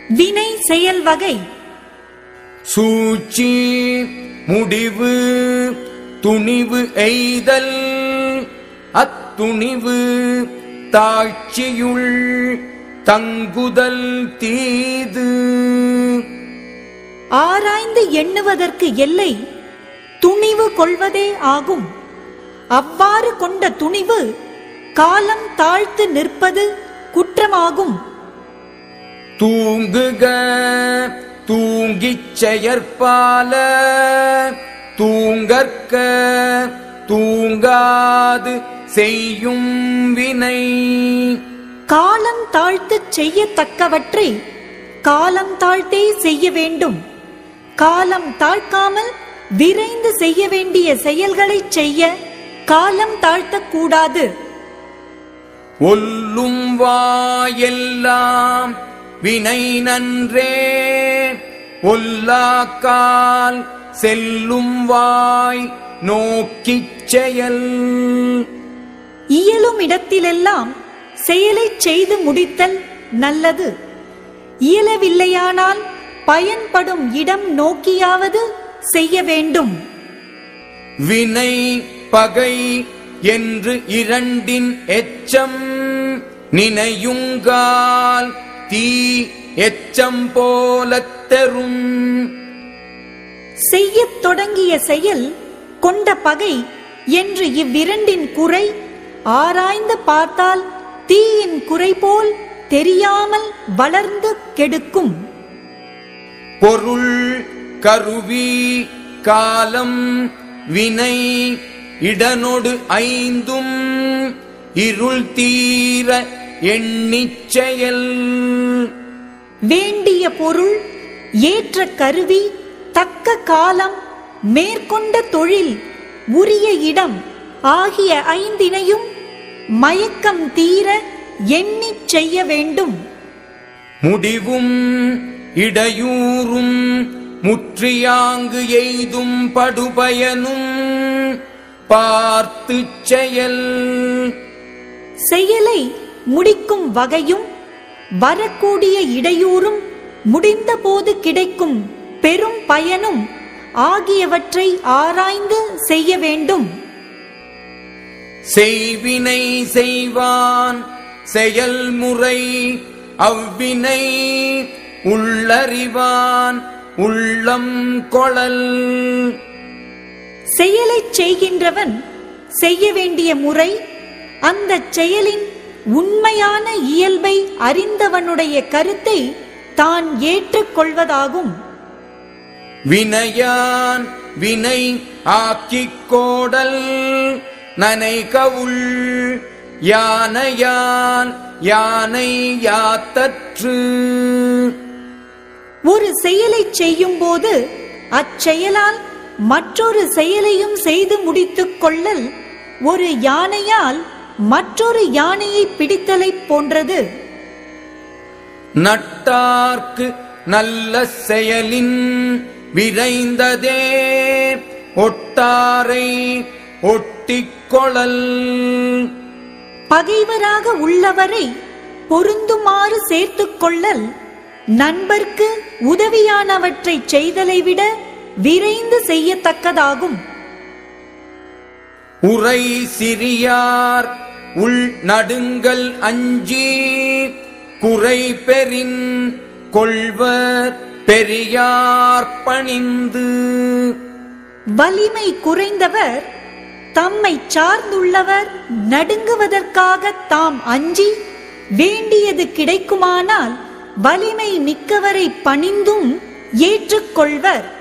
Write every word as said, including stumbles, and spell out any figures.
வினை செயல் வகை. சூழ்ச்சி முடிவு துணிவு எய்தல், அத்துணிவு தாழ்ச்சியுள் தங்குதல் தீது. ஆராய்ந்து எண்ணுவதற்கு எல்லை துணிவு கொள்வதே ஆகும். அவ்வாறு கொண்ட துணிவு காலம் தாழ்த்து நிற்பது குற்றமாகும். தூங்குக தூங்கிச் செயற்பால, தூங்கற்க தூங்காது செய்யும் வினை. காலம் தாழ்த்து செய்யத்தக்கவற்றை காலம் தாழ்த்தே செய்ய வேண்டும். காலம் தாழ்க்காமல் விரைந்து செய்ய வேண்டிய செயல்களை செய்ய காலம் தாழ்த்தக்கூடாது. ஒல்லும் வாயெல்லாம் வினை நன்றே, ஒல்லாக்கால் செல்லும் வாய் நோக்கிச் செயல். இயலும் இடத்திலெல்லாம் செயலை செய்து முடித்தல் நல்லது. இயலவில்லையானால் பயன்படும் இடம் நோக்கியாவது செய்ய வேண்டும். வினை பகை என்று இரண்டின் எச்சம், நினையுங்கால் தீ எச்சம் போலத் தரும். செய்யத் தொடங்கிய செயல் கொண்ட பகை என்று இவ்விரண்டின் குறை ஆராய்ந்து பார்த்தால் தீயின் குறை போல் தெரியாமல் வளர்ந்து கெடுக்கும். பொருள் கருவி காலம் வினை இடனொடு ஐந்தும் இருள் தீர எண்ணிச் செயல். வேண்டிய பொருள், ஏற்ற கருவி, தக்க காலம், மேற்கொண்ட தொழில், உரிய இடம் ஆகிய ஐந்தினையும் மயக்கம் தீர எண்ணிச் செய்ய வேண்டும். முடிவும் இடையூறும் முற்றியாங்கு எய்தும் படுபயனும் பார்த்து செயல். செயலை முடிக்கும் வகையும் வரக்கூடிய இடையூறும் முடிந்த போது கிடைக்கும் பெரும் பயனும் ஆகியவற்றை ஆராய்ந்து செய்ய வேண்டும். செய்வினை செய்வான் செயல்முறை அவ்வினை உள்ளறிவான் உள்ளம் கொளல். செயலை செய்கின்றவன் செய்ய வேண்டிய முறை, அந்த செயலின் உண்மையான இயல்பை அறிந்தவனுடைய கருத்தை தான் ஏற்றுக்கொள்வதாகும். வினையான் வினை ஆக்கிக் கோடல், நனைகவுள் யானையான் யானை யாத்தற்று. ஒரு செயலை செய்யும் போது அச்செயலால் மற்றொரு செயலையும் செய்து முடித்துக் கொள்ளல் ஒரு யானையால் மற்றொரு யானையை பிடித்தலை போன்றது. நட்டார்க்கு நல்ல செயலின் விரைந்ததே, ஒட்டாரை ஒட்டிக்கொளல். பகைவராக உள்ளவரை பொருந்துமாறு சேர்த்துக் கொள்ளல் நண்பர்க்கு உதவியானவற்றை செய்தலை விட விரைந்து செய்யத்தக்கதாகும். உரை சிறியார் உள் நடுங்கல் அஞ்சி, குறை பெறின் கொள்வர் பெரியார் பணிந்து. வலிமை குறைந்தவர் தம்மை சார்ந்துள்ளவர் நடுங்குவதற்காக தாம் அஞ்சி வேண்டியது கிடைக்குமானால் வலிமை மிக்கவரை பணிந்தும் ஏற்றுக்கொள்வர்.